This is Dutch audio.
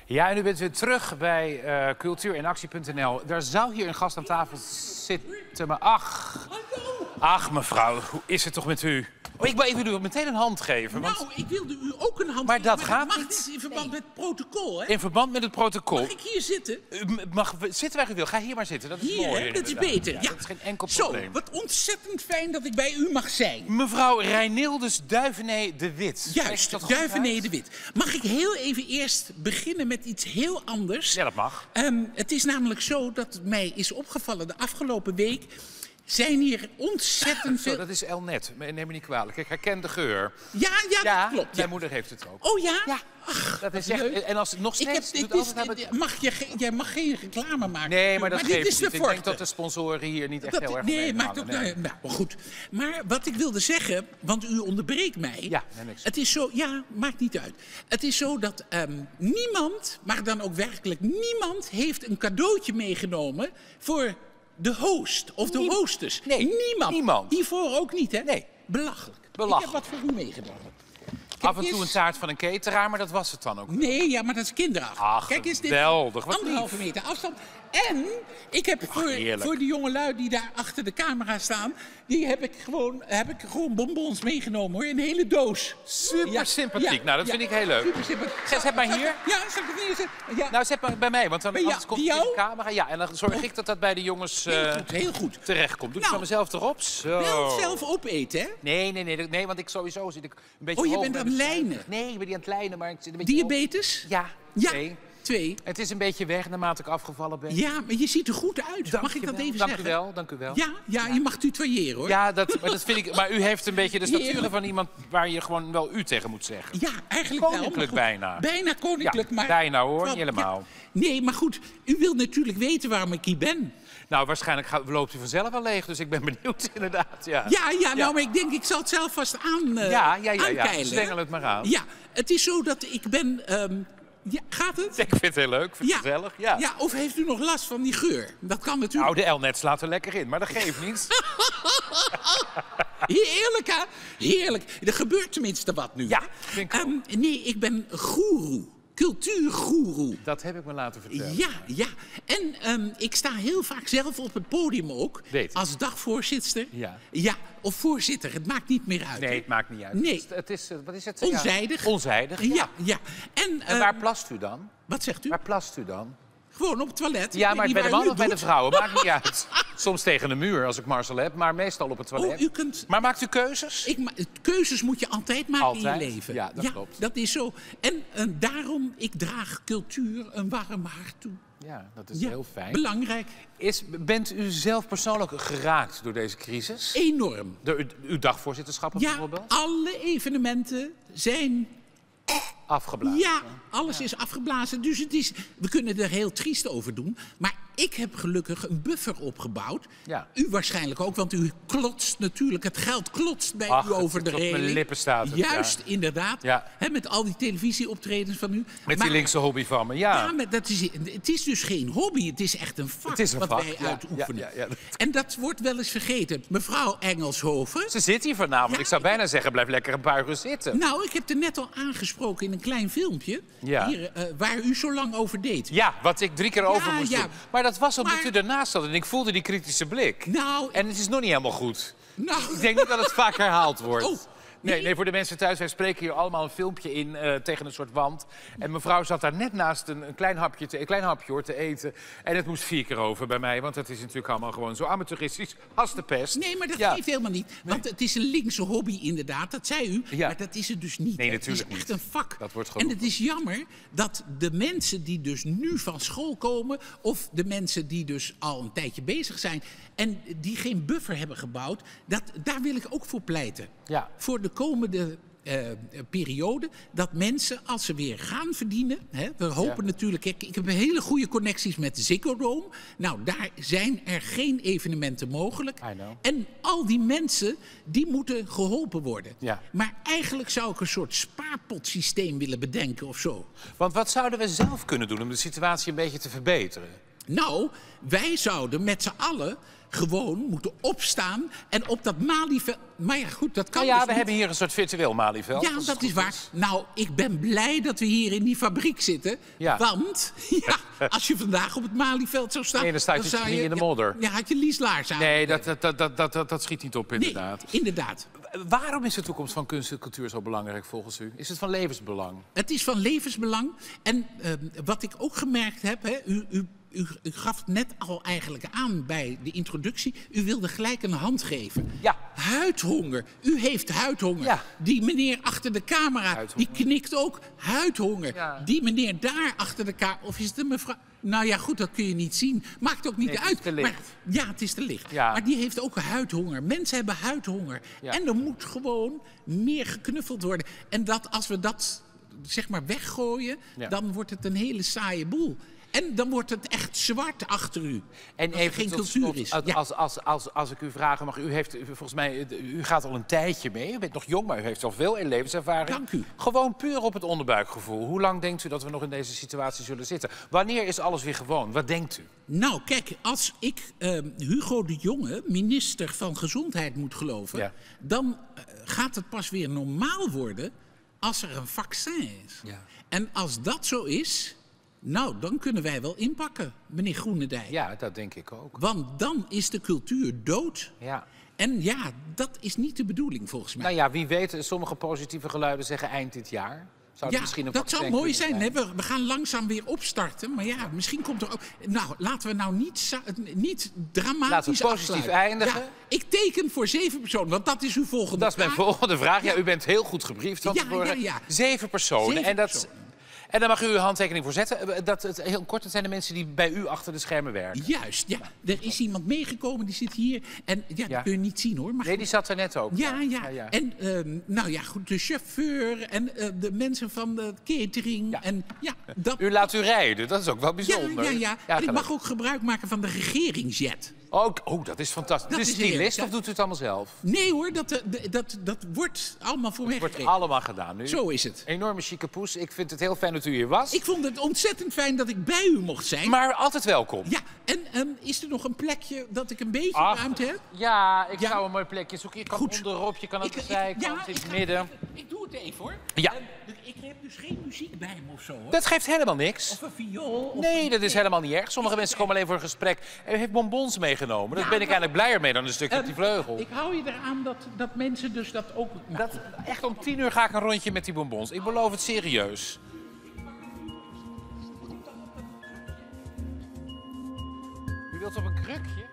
Ja, en u bent weer terug bij cultuur en actie.nl. Er zou hier een gast aan tafel zitten, maar ach mevrouw, hoe is het toch met u? Oh, ik wil even u meteen een hand geven. Want... Nou, ik wilde u ook een hand maar geven. dat gaat mag niet. niet in verband met het protocol, hè? In verband met het protocol. Mag ik hier zitten? U mag zitten waar u wil. Ga hier maar zitten. Dat is Hier, mooi. hè? Dat is beter. Ja. Dat is geen enkel Zo, probleem. wat ontzettend fijn dat ik bij u mag zijn. Mevrouw Reinildes Duivenee de Wit. Juist, Duivenee de Wit. Mag ik heel even eerst beginnen met iets heel anders? Ja, dat mag. Het is namelijk zo dat mij is opgevallen de afgelopen week... zijn hier ontzettend veel... Zo, dat is Elnet. Neem me niet kwalijk. Ik herken de geur. Ja, dat klopt. Mijn moeder heeft het ook. Oh ja? Ja. Ach, Dat is wat echt... leuk. En als het nog steeds... doet altijd hebben... Jij mag geen reclame maken. Nee, maar dat dit geeft is niet. de Ik denk forte. dat de sponsoren hier niet echt heel erg nee, mee maakt ook... nee. Nou, goed. Maar wat ik wilde zeggen, want u onderbreekt mij. Ja, nee, niks. Het is zo... Ja, maakt niet uit. Het is zo dat niemand, maar dan ook werkelijk niemand... heeft een cadeautje meegenomen voor... de host of de hostess. Nee, niemand. Hiervoor ook niet, hè? Nee. Belachelijk. Belachelijk. Ik heb wat voor u meegenomen. Af en toe een taart van een cateraar, maar dat was het dan ook. Nee, ja, maar dat is kinderachtig. Ach, Kijk eens, dit geweldig. Wat anderhalve lief. meter afstand. En ik heb voor de jongelui die daar achter de camera staan... die heb ik gewoon bonbons meegenomen, hoor. Een hele doos. Super sympathiek. Nou, dat vind ik heel leuk. Super sympathiek. Zet maar hier. Ja, zal ik het neerzetten? Ja. Nou, zet maar bij mij, want dan Bij jou? anders komt Bij het in de jou? camera. Ja, en dan zorg ik dat dat bij de jongens Heel goed. terechtkomt. Doe ik Nou, van mezelf erop. Zo. Wel zelf opeten, hè? Nee, want ik sowieso zit ik een beetje Oh, je hoog bent met aan het mijn lijnen. suiker. Nee, ik ben niet aan het lijnen, maar ik zit een beetje Diabetes? hoog. Ja, Ja. 2. 2. Het is een beetje weg naarmate ik afgevallen ben. Ja, maar je ziet er goed uit. Mag ik dat even zeggen? Dank u wel. Ja, je mag tutoyeren, hoor. Ja, maar dat vind ik. Maar u heeft een beetje de stature Heerlijk. van iemand waar je gewoon wel u tegen moet zeggen. Ja, eigenlijk wel. Koninklijk maar goed. bijna. Bijna koninklijk, Ja, maar... bijna hoor, Wel, niet helemaal. ja. Nee, maar goed, u wilt natuurlijk weten waarom ik hier ben. Nou, waarschijnlijk loopt u vanzelf wel leeg, dus ik ben benieuwd inderdaad. Ja, Nou, maar ik denk, ik zal het zelf vast aankeilen. Stengel het maar aan. Ja, het is zo dat ik ben... ja, gaat het? Ik vind het heel leuk, vind het gezellig. Ja. Ja, of heeft u nog last van die geur? Dat kan natuurlijk. Nou, de Elnet slaat er lekker in, maar dat geeft niet. Heerlijk, hè? Heerlijk. Er gebeurt tenminste wat nu. Ja, hè? vind ik ook. Nee, ik ben goeroe. Cultuurgoeroe. Dat heb ik me laten vertellen. Ja. En ik sta heel vaak zelf op het podium ook. Weet. Als dagvoorzitter. Ja. Of voorzitter. Het maakt niet meer uit. Nee, hè? het maakt niet uit. Nee. Het is, wat is het? Onzijdig. Ja. Onzijdig, ja. Ja. En waar plast u dan? Wat zegt u? Waar plast u dan? Gewoon op het toilet. Ja, Ik maar weet bij de niet waar u mannen of bij de het doet. vrouwen? Maakt niet uit. Soms tegen de muur als ik Marcel heb, maar meestal op het toilet. Oh, u kunt... Maar maakt u keuzes? Keuzes moet je altijd maken in Altijd? je leven. Ja, dat klopt. Dat is zo. En daarom, ik draag cultuur een warm hart toe. Ja, dat is heel fijn. Belangrijk. Bent u zelf persoonlijk geraakt door deze crisis? Enorm. Door uw dagvoorzitterschappen Ja, bijvoorbeeld? alle evenementen zijn... Afgeblazen. Ja, alles is afgeblazen. Dus we kunnen er heel triest over doen. Maar ik heb gelukkig een buffer opgebouwd. Ja. U waarschijnlijk ook, want u klotst natuurlijk. Het geld klotst bij Ach, u over het de op mijn reling. lippen staat het, Juist, inderdaad. Ja. Hè, met al die televisieoptredens van u. Met Maar- die linkse hobby van me, ja. Ja, maar het is dus geen hobby. Het is echt een vak Het is een wat vak, wij ja, uitoefenen. ja. En dat wordt wel eens vergeten. Mevrouw Engelshoven. Ze zit hier vanavond. Ja. Ik zou bijna zeggen, blijf lekker een paar uur zitten. Nou, ik heb er net al aangesproken in een klein filmpje. Ja. Hier, waar u zo lang over deed. Ja, wat ik 3 keer over moest ja. doen. Maar dat was omdat Maar- u ernaast zat en ik voelde die kritische blik. Nou, En het is nog niet helemaal goed. nou, Ik denk niet dat het vaak herhaald wordt. Oh, Nee, voor de mensen thuis, wij spreken hier allemaal een filmpje in tegen een soort wand. En mevrouw zat daar net naast een klein hapje hoor, te eten. En het moest 4 keer over bij mij, want dat is natuurlijk allemaal gewoon zo amateuristisch als de pest. nee, maar dat Ja. geeft helemaal niet. Want het is een linkse hobby inderdaad, dat zei u. Ja. Maar dat is het dus niet. Nee, hè. natuurlijk Het is echt niet. een vak. Dat wordt en geroepen. het is jammer dat de mensen die dus nu van school komen... of de mensen die dus al een tijdje bezig zijn... en die geen buffer hebben gebouwd, daar wil ik ook voor pleiten. Ja. Voor de komende periode dat mensen, als ze weer gaan verdienen... Hè, we hopen natuurlijk... Ik heb hele goede connecties met Ziggo Dome. Nou, daar zijn er geen evenementen mogelijk. I know. En al die mensen, die moeten geholpen worden. Ja. Maar eigenlijk zou ik een soort spaarpotsysteem willen bedenken of zo. Want wat zouden we zelf kunnen doen om de situatie een beetje te verbeteren? Nou, wij zouden met z'n allen gewoon moeten opstaan en op dat Malieveld... Maar ja, goed, dat kan Nou ja, dus we niet. hebben hier een soort virtueel Malieveld. Ja, als dat het is goed waar. Nou, ik ben blij dat we hier in die fabriek zitten. Ja. Want als je vandaag op het Malieveld zou staan... Nee, dan staat je zou niet in de modder. Ja, had je lieslaars aan. Nee, dat schiet niet op, inderdaad. Nee, inderdaad. Waarom is de toekomst van kunst en cultuur zo belangrijk volgens u? Is het van levensbelang? Het is van levensbelang. En wat ik ook gemerkt heb... Hè, u gaf het net al eigenlijk aan bij de introductie. U wilde gelijk een hand geven. Ja. Huidhonger. U heeft huidhonger. Ja. Die meneer achter de camera, Huidhonger. die knikt ook. Huidhonger. Ja. Die meneer daar achter de camera... Of is het een mevrouw... Nou ja, goed, dat kun je niet zien. Maakt ook niet Nee, het uit. is te licht. Maar, ja, het is te licht. Ja. Maar die heeft ook huidhonger. Mensen hebben huidhonger. Ja. En er moet gewoon meer geknuffeld worden. En dat als we dat zeg maar weggooien... Ja. dan wordt het een hele saaie boel. En dan wordt het echt zwart achter u. En als er even geen tot cultuur slot, is. als ik u vragen mag, u heeft volgens mij, u gaat al een tijdje mee. U bent nog jong, maar u heeft al veel in levenservaring. Dank u. Gewoon puur op het onderbuikgevoel. Hoe lang denkt u dat we nog in deze situatie zullen zitten? Wanneer is alles weer gewoon? Wat denkt u? Nou, kijk, als ik Hugo de Jonge, minister van Gezondheid, moet geloven... Ja. dan gaat het pas weer normaal worden als er een vaccin is. Ja. En als dat zo is, nou, dan kunnen wij wel inpakken, meneer Groenendijk. Ja, dat denk ik ook. Want dan is de cultuur dood. Ja. En ja, dat is niet de bedoeling volgens mij. Nou ja, wie weet, sommige positieve geluiden zeggen eind dit jaar. Zou er Ja, misschien een dat vaccin zou mooi kunnen zijn. Hè? We gaan langzaam weer opstarten. Maar ja, misschien komt er ook... Nou, laten we nou niet dramatisch Laten we positief afsluiten. eindigen. Ja, ik teken voor 7 personen, want dat is uw volgende Dat is mijn vraag. volgende vraag. Ja, u bent heel goed gebriefd van Ja, tevoren. ja. 7 personen. 7 personen. En daar mag u uw handtekening voor zetten. Heel kort, dat zijn de mensen die bij u achter de schermen werken. Juist, ja. Er is iemand meegekomen, die zit hier. En ja, Ja. dat kun je niet zien hoor. Maar Nee, die zat er net ook. ja. En nou ja, goed, de chauffeur en de mensen van de catering. Ja. En ja, dat... U laat u rijden, dat is ook wel bijzonder. Ja. En ik gelijk. mag ook gebruik maken van de regeringsjet. Oh, dat is fantastisch. Dat De is heerlijk, stylist, ja. of doet u het allemaal zelf? Nee hoor, dat wordt allemaal voor mij Het wordt geregeld. allemaal gedaan nu. Zo is het. Enorme chique poes. Ik vind het heel fijn dat u hier was. Ik vond het ontzettend fijn dat ik bij u mocht zijn. Maar altijd welkom. Ja, en is er nog een plekje dat ik een beetje Ach, ruimte heb? Ja, ik Ja. zou een mooi plekje zoeken. Je kan Goed. onderop, je kan op de zijkant, in het midden. Ik doe het even hoor. Ja. Ik heb dus geen muziek bij me of zo hoor. Dat geeft helemaal niks. Of een viool. Of Nee, dat is helemaal niet erg. Sommige mensen komen alleen voor een gesprek. En u heeft bonbons meegenomen. Daar Ja, ben ik dat- eigenlijk blijer mee dan een stukje op die vleugel. Ik hou je eraan dat mensen dus dat ook... Nou, Echt om 10 uur ga ik een rondje met die bonbons. Ik beloof het serieus. U wilt op een krukje?